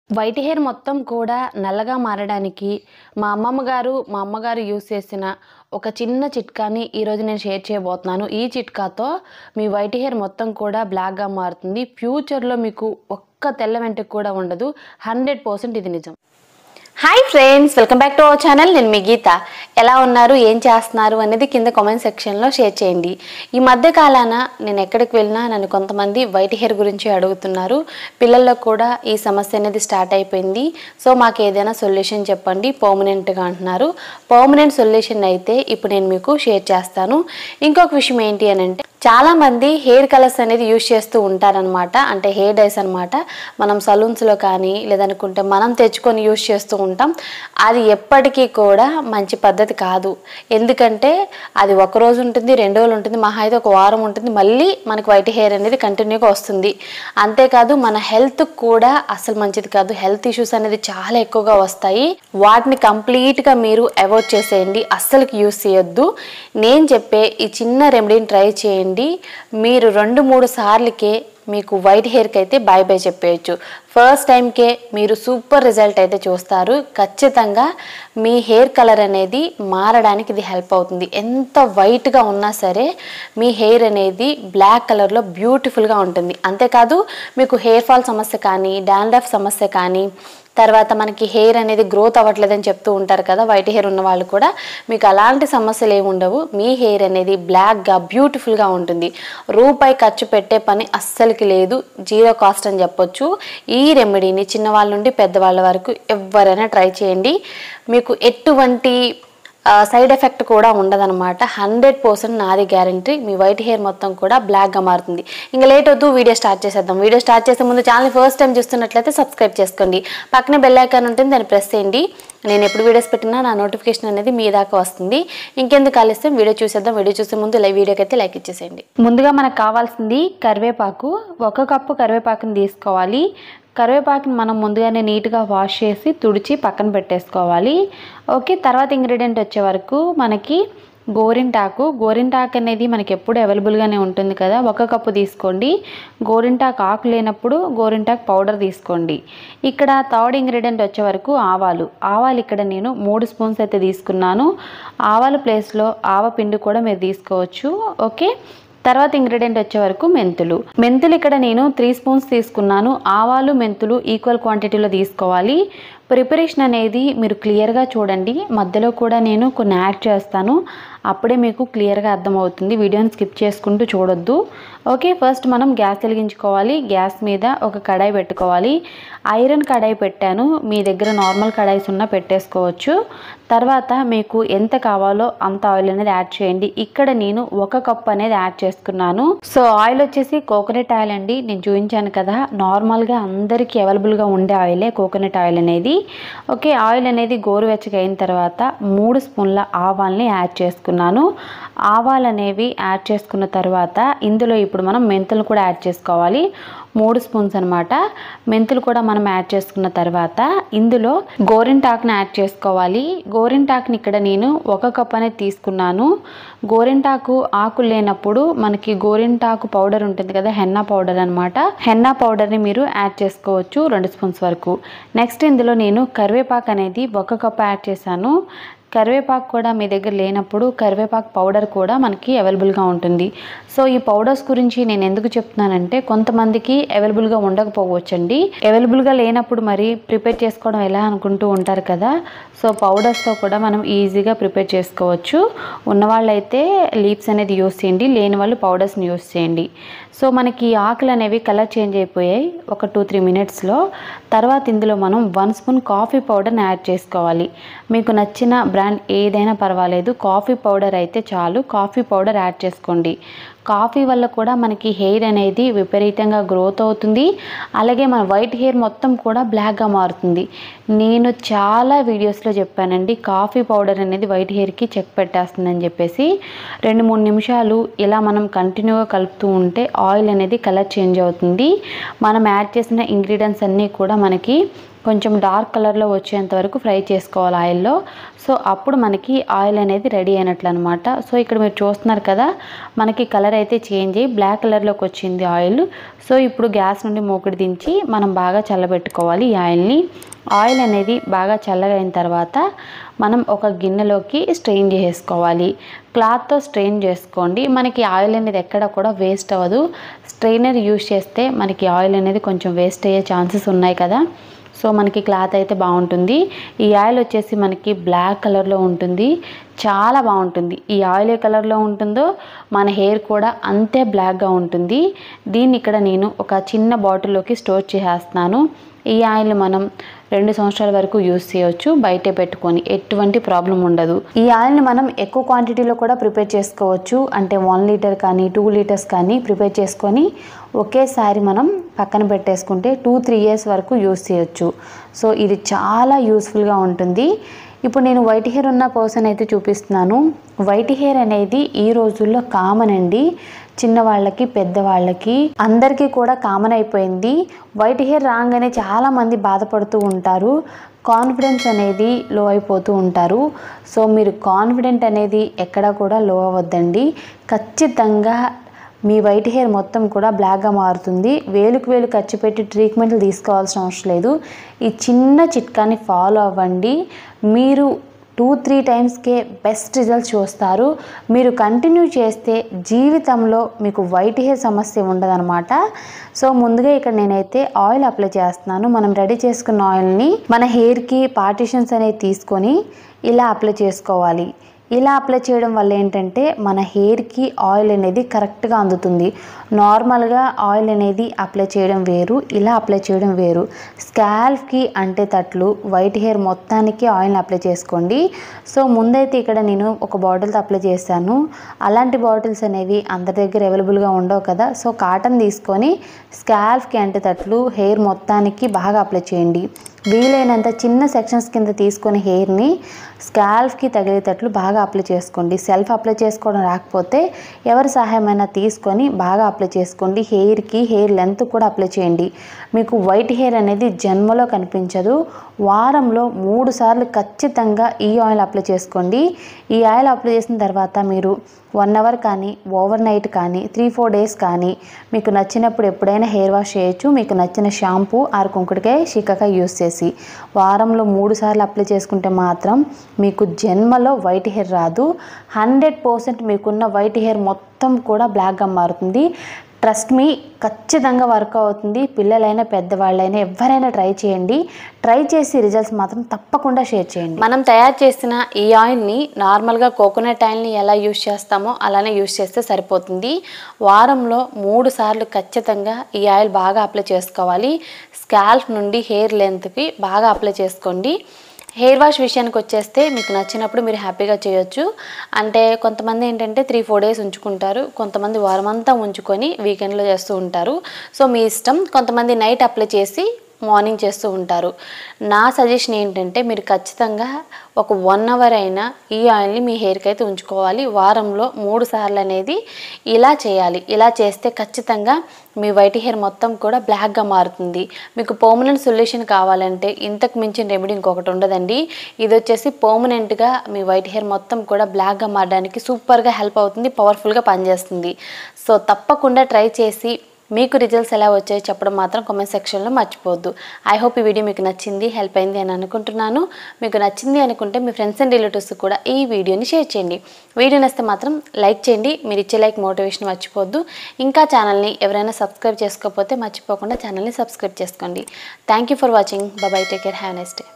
White hair మొత్తం కూడా నల్లగా మారడానికి మా అమ్మగారు యూస్ చేసిన ఒక చిన్న చిట్కాని ఈరోజు నేను షేర్ చేయబోతున్నాను. ఈ చిట్కాతో మీ వైట్ హెయిర్ మొత్తం కూడా బ్లాక్గా మారుతుంది. ఫ్యూచర్లో మీకు ఒక్క తెల్ల వెంట్రుక కూడా ఉండదు. 100% ఇది నిజం. Hi friends, welcome back to our channel. నేను మీ గీత. ఎలా ఉన్నారు, ఏం చేస్తున్నారు అనేది కింద కామెంట్ సెక్షన్లో షేర్ చేయండి. ఈ మధ్య కాలాన నేను ఎక్కడికి వెళ్ళినా నన్ను కొంతమంది వైట్ హెయిర్ గురించి అడుగుతున్నారు. పిల్లల్లో కూడా ఈ సమస్య అనేది స్టార్ట్ అయిపోయింది. సో మాకు ఏదైనా సొల్యూషన్ చెప్పండి పర్మనెంట్గా అంటున్నారు. పర్మనెంట్ సొల్యూషన్ అయితే ఇప్పుడు నేను మీకు షేర్ చేస్తాను. ఇంకొక విషయం ఏంటి అని అంటే, చాలామంది హెయిర్ కలర్స్ అనేది యూజ్ చేస్తూ ఉంటారనమాట. అంటే హెయిర్ డైస్ అనమాట. మనం సలూన్స్లో కానీ లేదనుకుంటే మనం తెచ్చుకొని యూజ్ చేస్తూ ఉంటాం. అది ఎప్పటికీ కూడా మంచి పద్ధతి కాదు. ఎందుకంటే అది ఒక రోజు ఉంటుంది, 2 రోజులు ఉంటుంది, మహా అయితే ఒక వారం ఉంటుంది, మళ్ళీ మనకి వైట్ హెయిర్ అనేది కంటిన్యూగా వస్తుంది. అంతేకాదు మన హెల్త్ కూడా అసలు మంచిది కాదు. హెల్త్ ఇష్యూస్ అనేది చాలా ఎక్కువగా వస్తాయి. వాటిని కంప్లీట్గా మీరు అవాయిడ్ చేసేయండి. అస్సలుకి యూజ్ చేయొద్దు. నేను చెప్పే ఈ చిన్న రెమెడీని ట్రై చేయండి. మీరు 2-3 సార్లకే మీకు వైట్ హెయిర్కి అయితే బై బై చెప్పేయచ్చు. ఫస్ట్ టైంకే మీరు సూపర్ రిజల్ట్ అయితే చూస్తారు. ఖచ్చితంగా మీ హెయిర్ కలర్ అనేది మారడానికి ఇది హెల్ప్ అవుతుంది. ఎంత వైట్గా ఉన్నా సరే మీ హెయిర్ అనేది బ్లాక్ కలర్లో బ్యూటిఫుల్గా ఉంటుంది. అంతేకాదు మీకు హెయిర్ ఫాల్ సమస్య కానీ, డాండ్రఫ్ సమస్య కానీ, తర్వాత మనకి హెయిర్ అనేది గ్రోత్ అవ్వట్లేదని చెప్తూ ఉంటారు కదా వైట్ హెయిర్ ఉన్న వాళ్ళు కూడా, మీకు అలాంటి సమస్యలు ఏమి ఉండవు. మీ హెయిర్ అనేది బ్లాక్గా బ్యూటిఫుల్గా ఉంటుంది. రూపాయి ఖర్చు పెట్టే పని అస్సలకి లేదు. 0 కాస్ట్ అని చెప్పొచ్చు. ఈ రెమెడీని చిన్నవాళ్ళ నుండి పెద్దవాళ్ళ వరకు ఎవరైనా ట్రై చేయండి. మీకు ఎటువంటి సైడ్ ఎఫెక్ట్ కూడా ఉండదన్నమాట. 100% నాది గ్యారంటీ. మీ వైట్ హెయిర్ మొత్తం కూడా బ్లాక్గా మారుతుంది. ఇంకా లేట్ వద్దు, వీడియో స్టార్ట్ చేసేద్దాం. వీడియో స్టార్ట్ చేసే ముందు ఛానల్ ఫస్ట్ టైం చూస్తున్నట్లయితే సబ్స్క్రైబ్ చేసుకోండి. పక్కనే బెల్ ఐకాన్ ఉంటుంది, దాన్ని ప్రెస్ చేయండి. నేను ఎప్పుడు వీడియోస్ పెట్టినా నా నోటిఫికేషన్ అనేది మీ దాకా వస్తుంది. ఇంకెందుకు ఆలస్యం, వీడియో చూసేద్దాం. వీడియో చూసే ముందు వీడియోకి అయితే లైక్ ఇచ్చేసేయండి. ముందుగా మనకు కావాల్సింది కరివేపాకు. 1 కప్పు కరివేపాకుని తీసుకోవాలి. కరివేపాకుని మనం ముందుగానే నీట్గా వాష్ చేసి తుడిచి పక్కన పెట్టేసుకోవాలి. ఓకే, తర్వాత ఇంగ్రీడియంట్ వచ్చే వరకు మనకి గోరింటాకు అనేది మనకి ఎప్పుడు అవైలబుల్గానే ఉంటుంది కదా. 1 కప్పు తీసుకోండి. గోరింటాకు ఆకు లేనప్పుడు గోరింటాకు పౌడర్ తీసుకోండి. ఇక్కడ థర్డ్ ఇంగ్రీడియంట్ వచ్చే వరకు ఆవాలు ఇక్కడ నేను 3 స్పూన్స్ అయితే తీసుకున్నాను. ఆవాల ప్లేస్లో ఆవపిండి కూడా మీరు తీసుకోవచ్చు. ఓకే, తర్వాత ఇంగ్రీడియంట్ వచ్చే వరకు మెంతులు ఇక్కడ నేను 3 స్పూన్స్ తీసుకున్నాను. ఆవాలు మెంతులు ఈక్వల్ క్వాంటిటీలో తీసుకోవాలి. ప్రిపరేషన్ అనేది మీరు క్లియర్గా చూడండి. మధ్యలో కూడా నేను కొన్ని యాడ్ చేస్తాను, అప్పుడే మీకు క్లియర్గా అర్థమవుతుంది. వీడియోని స్కిప్ చేసుకుంటూ చూడొద్దు. ఓకే, ఫస్ట్ మనం గ్యాస్ వెలిగించుకోవాలి. గ్యాస్ మీద ఒక కడాయి పెట్టుకోవాలి. ఐరన్ కడాయి పెట్టాను, మీ దగ్గర నార్మల్ కడాయిస్ ఉన్నా పెట్టేసుకోవచ్చు. తర్వాత మీకు ఎంత కావాలో అంత ఆయిల్ అనేది యాడ్ చేయండి. ఇక్కడ నేను 1 కప్ అనేది యాడ్ చేసుకున్నాను. సో ఆయిల్ వచ్చేసి కోకోనట్ ఆయిల్ అండి. నేను చూపించాను కదా, నార్మల్గా అందరికీ అవైలబుల్గా ఉండే ఆయిలే కోకోనట్ ఆయిల్ అనేది. ఓకే, ఆయిల్ అనేది గోరువెచ్చగా అయిన తర్వాత 3 స్పూన్ల ఆవాల్ని యాడ్ చేసుకున్నాను. ఆవాలు అనేవి యాడ్ చేసుకున్న తర్వాత ఇందులో ఇప్పుడు మనం మెంతులు కూడా యాడ్ చేసుకోవాలి. 3 స్పూన్స్ అనమాట. మెంతులు కూడా మనం యాడ్ చేసుకున్న తర్వాత ఇందులో గోరింటాకుని యాడ్ చేసుకోవాలి. గోరింటాకుని ఇక్కడ నేను 1 కప్ అనేది తీసుకున్నాను. గోరింటాకు ఆకులు లేనప్పుడు మనకి గోరింటాకు పౌడర్ ఉంటుంది కదా, హెన్నా పౌడర్ అనమాట. హెన్నా పౌడర్ని మీరు యాడ్ చేసుకోవచ్చు 2 స్పూన్స్ వరకు. నెక్స్ట్ ఇందులో నేను కరివేపాకు అనేది 1 కప్ యాడ్ చేశాను. కరివేపాకు కూడా మీ దగ్గర లేనప్పుడు కరివేపాకు పౌడర్ కూడా మనకి అవైలబుల్గా ఉంటుంది. సో ఈ పౌడర్స్ గురించి నేను ఎందుకు చెప్తున్నానంటే, కొంతమందికి అవైలబుల్గా ఉండకపోవచ్చండి. అవైలబుల్గా లేనప్పుడు మరి ప్రిపేర్ చేసుకోవడం ఎలా అనుకుంటూ ఉంటారు కదా. సో పౌడర్స్తో కూడా మనం ఈజీగా ప్రిపేర్ చేసుకోవచ్చు. ఉన్నవాళ్ళైతే లీవ్స్ అనేది యూస్ చేయండి, లేని వాళ్ళు పౌడర్స్ని యూస్ చేయండి. సో మనకి ఆకులు అనేవి కలర్ చేంజ్ అయిపోయాయి ఒక 2-3 మినిట్స్లో. తర్వాత ఇందులో మనం 1 స్పూన్ కాఫీ పౌడర్ని యాడ్ చేసుకోవాలి. మీకు నచ్చిన బ్రాండ్ ఏదైనా పర్వాలేదు, కాఫీ పౌడర్ అయితే చాలు. కాఫీ పౌడర్ యాడ్ చేసుకోండి. కాఫీ వల్ల కూడా మనకి హెయిర్ అనేది విపరీతంగా గ్రోత్ అవుతుంది. అలాగే మన వైట్ హెయిర్ మొత్తం కూడా బ్లాక్గా మారుతుంది. నేను చాలా వీడియోస్లో చెప్పానండి, కాఫీ పౌడర్ అనేది వైట్ హెయిర్కి చెక్ పెట్టేస్తుందని చెప్పేసి. 2-3 నిమిషాలు ఇలా మనం కంటిన్యూగా కలుపుతూ ఉంటే ఆయిల్ అనేది కలర్ చేంజ్ అవుతుంది. మనం యాడ్ చేసిన ఇంగ్రీడియంట్స్ అన్నీ కూడా మనకి కొంచెం డార్క్ కలర్లో వచ్చేంత వరకు ఫ్రై చేసుకోవాలి ఆయిల్లో. సో అప్పుడు మనకి ఆయిల్ అనేది రెడీ అయినట్లు అనమాట. సో ఇక్కడ మీరు చూస్తున్నారు కదా, మనకి కలర్ కలర్ అయితే చేంజ్ అయ్యి బ్లాక్ కలర్లోకి వచ్చింది ఆయిల్. సో ఇప్పుడు గ్యాస్ నుండి మూకుడు దించి మనం బాగా చల్లబెట్టుకోవాలి ఈ ఆయిల్ని. ఆయిల్ అనేది బాగా చల్లగా అయిన తర్వాత మనం ఒక గిన్నెలోకి స్ట్రెయిన్ చేసుకోవాలి. క్లాత్తో స్ట్రెయిన్ చేసుకోండి. మనకి ఆయిల్ అనేది ఎక్కడ కూడా వేస్ట్ అవ్వదు. స్ట్రెయినర్ యూజ్ చేస్తే మనకి ఆయిల్ అనేది కొంచెం వేస్ట్ అయ్యే ఛాన్సెస్ ఉన్నాయి కదా. సో మనకి క్లాత్ అయితే బాగుంటుంది. ఈ ఆయిల్ వచ్చేసి మనకి బ్లాక్ కలర్లో ఉంటుంది. చాలా బాగుంటుంది. ఈ ఆయిల్ ఏ కలర్లో ఉంటుందో మన హెయిర్ కూడా అంతే బ్లాక్గా ఉంటుంది. దీన్ని ఇక్కడ నేను ఒక చిన్న బాటిల్లోకి స్టోర్ చేసేస్తున్నాను. ఈ ఆయిల్ మనం 2 సంవత్సరాల వరకు యూజ్ చేయవచ్చు బయటే పెట్టుకొని, ఎటువంటి ప్రాబ్లం ఉండదు. ఈ ఆయిల్ని మనం ఎక్కువ క్వాంటిటీలో కూడా ప్రిపేర్ చేసుకోవచ్చు. అంటే 1 లీటర్ కానీ 2 లీటర్స్ కానీ ప్రిపేర్ చేసుకొని ఒకేసారి మనం పక్కన పెట్టేసుకుంటే 2-3 ఇయర్స్ వరకు యూజ్ చేయొచ్చు. సో ఇది చాలా యూస్ఫుల్గా ఉంటుంది. ఇప్పుడు నేను వైట్ హెయిర్ ఉన్న పర్సన్ అయితే చూపిస్తున్నాను. వైట్ హెయిర్ అనేది ఈ రోజుల్లో కామన్ అండి. చిన్నవాళ్ళకి పెద్దవాళ్ళకి అందరికీ కూడా కామన్ అయిపోయింది. వైట్ హెయిర్ రాగానే చాలామంది బాధపడుతూ ఉంటారు. కాన్ఫిడెన్స్ అనేది లో అయిపోతూ ఉంటారు. సో మీరు కాన్ఫిడెంట్ అనేది ఎక్కడా కూడా లో అవ్వద్దండి. ఖచ్చితంగా మీ వైట్ హెయిర్ మొత్తం కూడా బ్లాక్గా మారుతుంది. వేలుకు వేలు ఖర్చు పెట్టి ట్రీట్మెంట్లు తీసుకోవాల్సిన అవసరం లేదు. ఈ చిన్న చిట్కాని ఫాలో అవ్వండి. మీరు 2-3 టైమ్స్కే బెస్ట్ రిజల్ట్స్ చూస్తారు. మీరు కంటిన్యూ చేస్తే జీవితంలో మీకు వైట్ హెయిర్ సమస్య ఉండదన్నమాట. సో ముందుగా ఇక్కడ నేనైతే ఆయిల్ అప్లై చేస్తున్నాను. మనం రెడీ చేసుకున్న ఆయిల్ని మన హెయిర్కి పార్టిషన్స్ అనేవి తీసుకొని ఇలా అప్లై చేసుకోవాలి. ఇలా అప్లై చేయడం వల్ల ఏంటంటే మన హెయిర్కి ఆయిల్ అనేది కరెక్ట్గా అందుతుంది. నార్మల్గా ఆయిల్ అనేది అప్లై చేయడం వేరు, ఇలా అప్లై చేయడం వేరు. స్కాల్ఫ్కి అంటే తట్లు వైట్ హెయిర్ మొత్తానికి ఆయిల్ని అప్లై చేసుకోండి. సో ముందైతే ఇక్కడ నేను ఒక బాటిల్తో అప్లై చేశాను. అలాంటి బాటిల్స్ అనేవి అందరి దగ్గర అవైలబుల్గా ఉండవు కదా. సో కాటన్ తీసుకొని స్కాల్ఫ్కి అంటే తట్లు హెయిర్ మొత్తానికి బాగా అప్లై చేయండి. వీలైనంత చిన్న సెక్షన్స్ కింద తీసుకొని హెయిర్ని స్కాల్ఫ్కి తగిలేటట్లు బాగా అప్లై చేసుకోండి. సెల్ఫ్ అప్లై చేసుకోవడం రాకపోతే ఎవరి సహాయమైనా తీసుకొని బాగా అప్లై చేసుకోండి. హెయిర్కి హెయిర్ లెంత్ కూడా అప్లై చేయండి. మీకు వైట్ హెయిర్ అనేది జన్మలో కనిపించదు. వారంలో 3 సార్లు ఖచ్చితంగా ఈ ఆయిల్ అప్లై చేసుకోండి. ఈ ఆయిల్ అప్లై చేసిన తర్వాత మీరు 1 అవర్ కానీ ఓవర్ నైట్ కానీ 3-4 డేస్ కానీ మీకు నచ్చినప్పుడు ఎప్పుడైనా హెయిర్ వాష్ చేయొచ్చు. మీకు నచ్చిన షాంపూ ఆర్ కుంకుడుకాయ శీకాకాయ యూస్ చేసి వారంలో 3 సార్లు అప్లై చేసుకుంటే మాత్రం మీకు జన్మలో వైట్ హెయిర్ రాదు. 100% మీకున్న వైట్ హెయిర్ మొత్తం కూడా బ్లాక్గా మారుతుంది. ట్రస్ట్ మీ, ఖచ్చితంగా వర్క్ అవుతుంది. పిల్లలైనా పెద్దవాళ్ళైనా ఎవరైనా ట్రై చేయండి. ట్రై చేసి రిజల్ట్స్ మాత్రం తప్పకుండా షేర్ చేయండి. మనం తయారు చేసిన ఈ ఆయిల్ని నార్మల్గా కోకోనట్ ఆయిల్ని ఎలా యూజ్ చేస్తామో అలానే యూజ్ చేస్తే సరిపోతుంది. వారంలో 3 సార్లు ఖచ్చితంగా ఈ ఆయిల్ బాగా అప్లై చేసుకోవాలి. స్కాల్ప్ నుండి హెయిర్ లెంత్కి బాగా అప్లై చేసుకోండి. హెయిర్ వాష్ విషయానికి వచ్చేస్తే మీకు నచ్చినప్పుడు మీరు హ్యాపీగా చేయొచ్చు. అంటే కొంతమంది ఏంటంటే 3-4 డేస్ ఉంచుకుంటారు, కొంతమంది వారం అంతా ఉంచుకొని వీకెండ్లో చేస్తూ ఉంటారు. సో మీ ఇష్టం. కొంతమంది నైట్ అప్లై చేసి మార్నింగ్ చేస్తూ ఉంటారు. నా సజెషన్ ఏంటంటే మీరు ఖచ్చితంగా ఒక 1 అవర్ అయినా ఈ ఆయిల్ని మీ హెయిర్కి అయితే ఉంచుకోవాలి. వారంలో 3 సార్లు అనేది ఇలా చేయాలి. ఇలా చేస్తే ఖచ్చితంగా మీ వైట్ హెయిర్ మొత్తం కూడా బ్లాక్గా మారుతుంది. మీకు పర్మనెంట్ సొల్యూషన్ కావాలంటే ఇంతకు మించిన రెమెడీ ఇంకొకటి ఉండదండి. ఇది వచ్చేసి పర్మనెంట్గా మీ వైట్ హెయిర్ మొత్తం కూడా బ్లాక్గా మారడానికి సూపర్గా హెల్ప్ అవుతుంది, పవర్ఫుల్గా పనిచేస్తుంది. సో తప్పకుండా ట్రై చేసి మీకు రిజల్ట్స్ ఎలా వచ్చాయో చెప్పడం మాత్రం కామెంట్ సెక్షన్లో మర్చిపోవద్దు. ఐ హోప్ ఈ వీడియో మీకు నచ్చింది, హెల్ప్ అయింది అని అనుకుంటున్నాను. మీకు నచ్చింది అనుకుంటే మీ ఫ్రెండ్స్ అండ్ రిలేటివ్స్ కూడా ఈ వీడియోని షేర్ చేయండి. వీడియో నచ్చితే మాత్రం లైక్ చేయండి. మీరు ఇచ్చే లైక్ మోటివేషన్ మర్చిపోవద్దు. ఇంకా ఛానల్ని ఎవరైనా సబ్స్క్రైబ్ చేసుకోకపోతే మర్చిపోకుండా ఛానల్ని సబ్స్క్రైబ్ చేసుకోండి. Thank you for watching. Bye, take care, have a nice day.